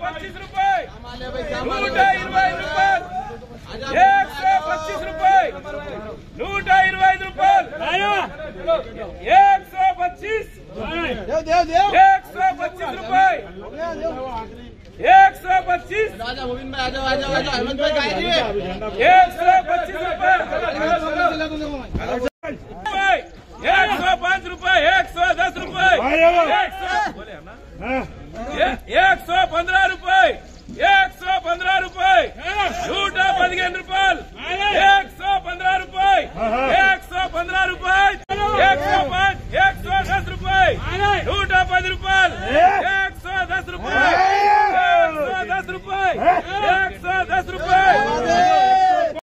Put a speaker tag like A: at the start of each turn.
A: 125 रुपए, 125 रुपए, 125 रुपए, 125 रुपए, 125, 125 रुपए, 125,
B: राजा गोविंद भाई आ जाओ हेमंत भाई गाय दिए
A: 125 रुपए, 105 रुपए, 110 रुपए, 100 बोले हम ना,